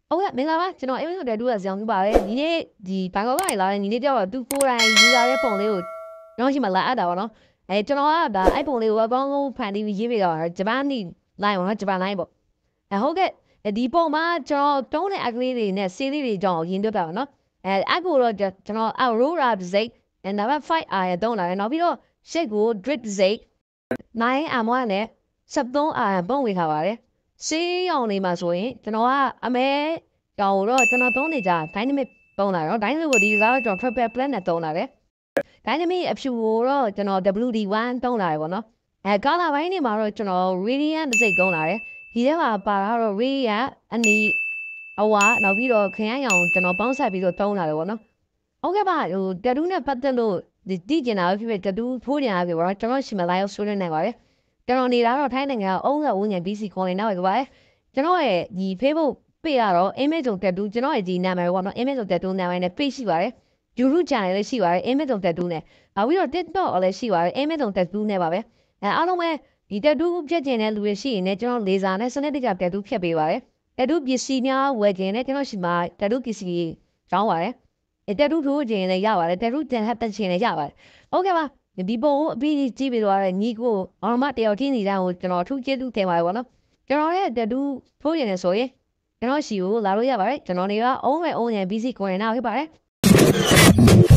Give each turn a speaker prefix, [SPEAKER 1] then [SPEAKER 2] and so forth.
[SPEAKER 1] ဟုတ်ကဲ့မင်္ဂလာပါကျွန်တော်အိမ်မက်ဆိုတဲ့တူကဇောင်ပြပါတယ်ဒီနေ့ဒီဘန်ကောက်ကလာတဲ့ညီလေးတယောက်ကသူကိုယ်တိုင်ယူလာတဲ့ပုံလေးကိုကျွန်တော်ရှိမှလာအပ်တာပါနော်ကျွန်တော်ကဒါအဲ့ပုံလေးကိုအကောင်းဆုံးဖန်တီးပြီးရေးပေးတော့ဂျပန်နီလိုင်းပေါ့နော်ဂျပန်လိုင်းပေါ့ဟုတ်ကဲ့ဒီပုံမှာကျွန်တော်တုံးတဲ့အကလေးတွေနဲ့ဆေးလေးတွေကြောင်းရင်တွေ့ပါပါနော်အကူတော့ကျွန်တော် Aurora စိတ် number 5R ရတုံးလာတယ်နောက်ပြီးတော့ရှစ်ကို drip စိတ်9R နဲ့73R ပုံဝေထားပါတယ်ဆေးရောင်နေမှာဆိုရင်ကျွန်တော်ကအမဲကြောင်တော့ကျွန်တော်သုံးနေကြ dynamic ပုံလာတော့ dynamic ကိုဒီကတော့ကျွန်တော် triple plan နဲ့သုံးလာတယ် dynamic အဖြူကိုတော့ကျွန်တော် WD1 သုံးလာတယ်ပေါ့နော်color ဘိုင်းနေမှာတော့ကျွန်တော် radiant စိတ်သုံးလာတယ်ဒီထဲမှာပါတော့ radiant အနီအဝါနောက်ပြီးတော့ခရမ်းရောင်ကျွန်တော်ပေါင်းဆက်ပြီးတော့သုံးလာတယ်ပေါ့နော်ဟုတ်ကဲ့ပါဟိုတတူးနဲ့ပတ်သက်လို့ဒီကျင်တာဖြစ်ဖြစ်တတူးထိုးကျင်တာဖြစ်ပေါ့ကျွန်တော်ရှင်မလာရောက်ဆွေးနွေးနေပါတယ်ကျွန်တော်နေတာတော့ထိုင်းနိုင်ငံအုံးကဝင်းငယ် BC ခေါ်နေတော့ပဲကျွန်တော်ရဲ့ဒီ Facebook ပေရတော့ image ုံတက်တူးကျွန်တော်ရဲ့ဒီနာမည်ပေါ့နော် image ုံတက်တူးနာမည်နဲ့ page ရှိပါတယ် YouTube channel လည်းရှိပါတယ် image ုံတက်တူးနဲ့နောက်ပြီးတော့ TikTok လည်းရှိပါတယ် image ုံတက်တူးနဲ့ပါပဲအားလုံးပဲဒီတက်တူးဖြတ်ကျင်တဲ့လူတွေရှိရင်လည်းကျွန်တော်လေစာနဲ့စနစ်တကျတက်တူးဖြတ်ပေးပါတယ်တက်တူးပစ္စည်းများဝယ်ခြင်းနဲ့ကျွန်တော်ရှိမှာတက်တူးပစ္စည်းရောင်းပါတယ်တက်တူးထိုးခြင်းလည်းရပါတယ်တက်တူးတင်ဟပ်တက်ခြင်းလည်းရပါတယ်ဟုတ်ကဲ့ပါဒီပုံကိုအပြီးကြည့်ပြီးတော့ညီကိုအောင်မတယောက်ချင်းနေတဲ့ကိုကျွန်တော်ထူးကျေးဇူးတင်ပါတယ်ဗောနော်ကျွန်တော်ရဲ့တက်တူးထိုးရင်လည်းဆိုရင်ကျွန်တော်ရှိကိုလာလို့ရပါတယ်ကျွန်တော်နေကအုံးမဲ့အုံးရင် BC ကိုရင်နာဖြစ်ပါတယ်